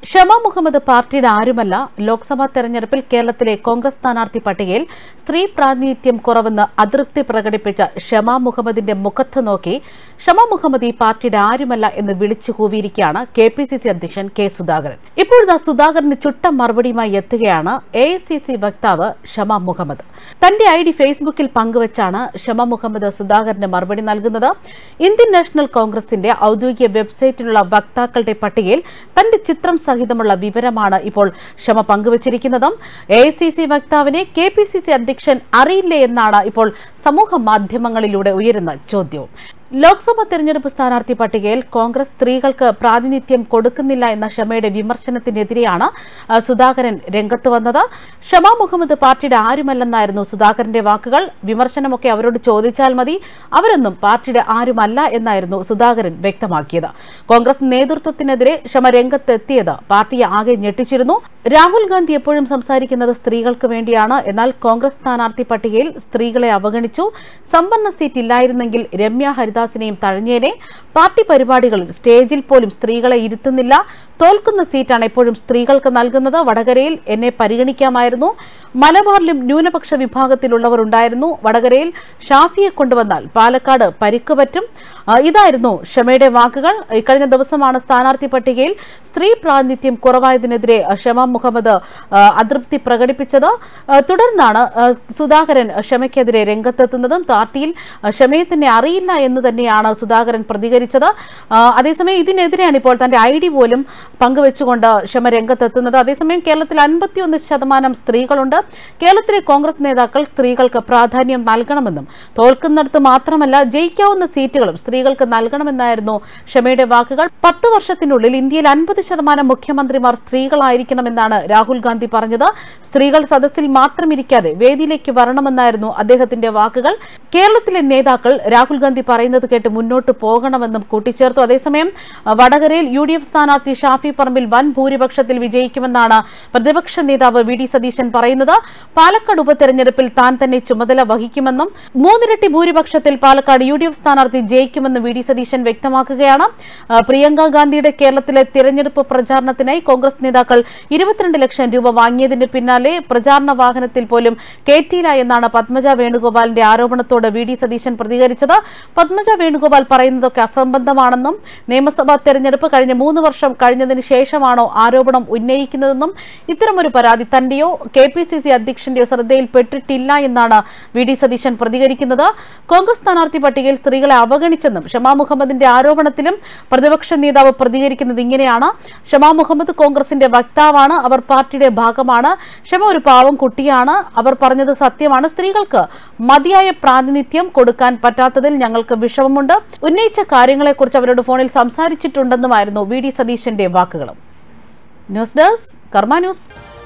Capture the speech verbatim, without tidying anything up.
ഷമ മുഹമ്മദ് പാർട്ടിയുടെ ആരുമല്ല. ലോക്സഭാ തെരഞ്ഞെടുപ്പിൽ കേരളത്തിലെ കോൺഗ്രസ് സ്ഥാനാർത്ഥി പട്ടികയിൽ സ്ത്രീ പ്രാതിനിധ്യം കുറവെന്ന് അതൃപ്തി പ്രകടിപ്പിച്ച ഷമ മുഹമ്മദിന്റെ മുഖത്ത് നോക്കി ഷമ മുഹമ്മദ് ഈ പാർട്ടിയുടെ ആരുമല്ല എന്ന് വിളിച്ചു കൂവിയിരിക്കുകയാണ് കെ പി സി സി അധ്യക്ഷൻ കെ സുധാകരൻ. ഇപ്പോഴത്തെ സുധാകരന് ചുട്ട മറുപടിയുമായി എത്തുകയാണ് എ ഐ സി സി വക്താവ് ഷമ മുഹമ്മദ്. തന്റെ ഐ ഡി ഫേസ്ബുക്കിൽ പങ്കുവച്ചാണ് ഷമ മുഹമ്മദ് സുധാകരന് മറുപടി നൽകുന്നത്. ഇന്ത്യൻ നാഷണൽ കോൺഗ്രസിന്റെ ഔദ്യോഗിക വെബ്സൈറ്റിലുള്ള വക്താക്കളുടെ പട്ടികയിൽ തന്റെ ചിത്രം സഹിതമുള്ള വിവരമാണ് ഇപ്പോൾ ഷമ പങ്കുവച്ചിരിക്കുന്നതും. എ ഐ സി സി വക്താവിനെ കെ പി സി സി അധ്യക്ഷൻ അറിയില്ലേ എന്നാണ് ഇപ്പോൾ സമൂഹ മാധ്യമങ്ങളിലൂടെ ഉയരുന്ന ചോദ്യവും. ലോക്സഭാ തെരഞ്ഞെടുപ്പ് സ്ഥാനാർത്ഥി പട്ടികയിൽ കോൺഗ്രസ് സ്ത്രീകൾക്ക് പ്രാതിനിധ്യം കൊടുക്കുന്നില്ല എന്ന ഷമയുടെ വിമർശനത്തിനെതിരെയാണ് സുധാകരൻ രംഗത്ത് വന്നത്. ഷമ മുഹമ്മദ് പാർട്ടിയുടെ ആരുമല്ലെന്നായിരുന്നു സുധാകരന്റെ വാക്കുകൾ. വിമർശനമൊക്കെ അവരോട് ചോദിച്ചാൽ മതി, അവരൊന്നും പാർട്ടിയുടെ ആരുമല്ല എന്നായിരുന്നു സുധാകരൻ വ്യക്തമാക്കിയത്. കോൺഗ്രസ് നേതൃത്വത്തിനെതിരെ ഷമ രംഗത്തെത്തിയത് പാർട്ടിയെ ആകെ ഞെട്ടിച്ചിരുന്നു. രാഹുൽ ഗാന്ധി എപ്പോഴും സംസാരിക്കുന്നത് സ്ത്രീകൾക്ക് വേണ്ടിയാണ്, എന്നാൽ കോൺഗ്രസ് സ്ഥാനാർത്ഥി പട്ടികയിൽ സ്ത്രീകളെ അവഗണിച്ചു. സംവരണ സീറ്റ് ഇല്ലായിരുന്നെങ്കിൽ രമ്യ ഹരിദാസിനെയും തഴഞ്ഞേനെ. പാർട്ടി പരിപാടികളിൽ സ്റ്റേജിൽ പോലും സ്ത്രീകളെ ഇരുത്തുന്നില്ല. തോൽക്കുന്ന സീറ്റാണ് എപ്പോഴും സ്ത്രീകൾക്ക് നൽകുന്നത്. വടകരയിൽ എന്നെ പരിഗണിക്കാമായിരുന്നു. മലബാറിലും ന്യൂനപക്ഷ വിഭാഗത്തിലുള്ളവർ ഉണ്ടായിരുന്നു. വടകരയിൽ ഷാഫിയെ കൊണ്ടുവന്നാൽ പാലക്കാട് പരിക്ക് പറ്റും. ഇതായിരുന്നു ഷമയുടെ വാക്കുകൾ. ഇക്കഴിഞ്ഞ ദിവസമാണ് സ്ഥാനാർത്ഥി പട്ടികയിൽ സ്ത്രീ പ്രാതിനിധ്യം കുറവായതിനെതിരെ ഷമ മുഹമ്മദ് അതൃപ്തി പ്രകടിപ്പിച്ചത്. തുടർന്നാണ് സുധാകരൻ ഷമയ്ക്കെതിരെ രംഗത്തെത്തുന്നതും. പാർട്ടിയിൽ ഷമയെ തന്നെ അറിയില്ല എന്ന് തന്നെയാണ് സുധാകരൻ പ്രതികരിച്ചത്. അതേസമയം ഇതിനെതിരെയാണ് ഇപ്പോൾ തന്റെ ഐ ഡി പോലും പങ്കുവെച്ചുകൊണ്ട് ഷമ രംഗത്തെത്തുന്നത്. അതേസമയം കേരളത്തിൽ അൻപത്തിയൊന്ന് ശതമാനം സ്ത്രീകളുണ്ട്. കേരളത്തിലെ കോൺഗ്രസ് നേതാക്കൾ സ്ത്രീകൾക്ക് പ്രാധാന്യം നൽകണമെന്നും തോൽക്കുന്നിടത്ത് മാത്രമല്ല ജയിക്കാവുന്ന സീറ്റുകളും സ്ത്രീകൾക്ക് നൽകണമെന്നായിരുന്നു ഷമയുടെ വാക്കുകൾ. പത്ത് വർഷത്തിനുള്ളിൽ ഇന്ത്യയിൽ അൻപത് ശതമാനം മുഖ്യമന്ത്രിമാർ സ്ത്രീകളായിരിക്കണമെന്നാണ് രാഹുൽ ഗാന്ധി പറഞ്ഞത്. സ്ത്രീകൾ സദസ്സിൽ മാത്രം ഇരിക്കാതെ വേദിയിലേക്ക് വരണമെന്നായിരുന്നു അദ്ദേഹത്തിന്റെ വാക്കുകൾ. കേരളത്തിലെ നേതാക്കൾ രാഹുൽ ഗാന്ധി പറയുന്നത് കേട്ട് മുന്നോട്ട് പോകണമെന്നും കൂട്ടിച്ചേർത്തു. അതേസമയം വടകരയിൽ യു ഡി എഫ് സ്ഥാനാർത്ഥി ഷാഫി പറമ്പിൽ വൻ ഭൂരിപക്ഷത്തിൽ വിജയിക്കുമെന്നാണ് പ്രതിപക്ഷ നേതാവ് വി ഡി സതീശൻ പറയുന്നത്. പാലക്കാട് ഉപതെരഞ്ഞെടുപ്പിൽ താൻ തന്നെ ചുമതല വഹിക്കുമെന്നും മൂന്നിരട്ടി ഭൂരിപക്ഷത്തിൽ പാലക്കാട് യു ഡി എഫ് സ്ഥാനാർത്ഥി ജയിക്കുമെന്നും വി ഡി സതീശൻ വ്യക്തമാക്കുകയാണ്. പ്രിയങ്ക ഗാന്ധിയുടെ കേരളത്തിലെ തിരഞ്ഞെടുപ്പ് പ്രചാരണത്തിനായി കോൺഗ്രസ് നേതാക്കൾ ഇരുപത്തിരണ്ട് ലക്ഷം രൂപ വാങ്ങിയതിന് പിന്നാലെ പ്രചാരണ വാഹനത്തിൽ പോലും കയറ്റിയില്ല എന്നാണ് പത്മജ വേണുഗോപാലിന്റെ ആരോപണത്തോട് വി ഡി സതീശൻ പ്രതികരിച്ചത്. പത്മജ വേണുഗോപാൽ പറയുന്നതൊക്കെ അസംബന്ധമാണെന്നും നിയമസഭാ തെരഞ്ഞെടുപ്പ് കഴിഞ്ഞ മൂന്ന് വർഷം കഴിഞ്ഞതിന് ശേഷമാണോ ആരോപണം ഉന്നയിക്കുന്നതെന്നും ഇത്തരമൊരു പരാതി തന്റെയോ കെ പി സി സി അധ്യക്ഷന്റെയോ ശ്രദ്ധയിൽപ്പെട്ടിട്ടില്ല എന്നാണ് വി ഡി സതീശൻ പ്രതികരിക്കുന്നത്. കോൺഗ്രസ് സ്ഥാനാർത്ഥി പട്ടികയിൽ സ്ത്രീകളെ അവഗണിച്ചെന്നും ഷമ മുഹമ്മദിന്റെ ആരോപണത്തിലും പ്രതിപക്ഷ നേതാവ് പ്രതികരിക്കുന്നത് ഇങ്ങനെയാണ്. ഷമ മുഹമ്മദ് കോൺഗ്രസിന്റെ വക്താവാണ്, അവർ പാർട്ടിയുടെ ഭാഗമാണ്. ഷമ ഒരു പാവം കുട്ടിയാണ്, അവർ പറഞ്ഞത് സത്യമാണ്. സ്ത്രീകൾക്ക് മതിയായ പ്രാതിനിധ്യം കൊടുക്കാൻ പറ്റാത്തതിൽ ഞങ്ങൾക്ക് വിഷമമുണ്ട്. ഉന്നയിച്ച കാര്യങ്ങളെക്കുറിച്ച് അവരോട് ഫോണിൽ സംസാരിച്ചിട്ടുണ്ടെന്നുമായിരുന്നു വി ഡി സതീശന്റെ വാക്കുകളും. News desk Karma news.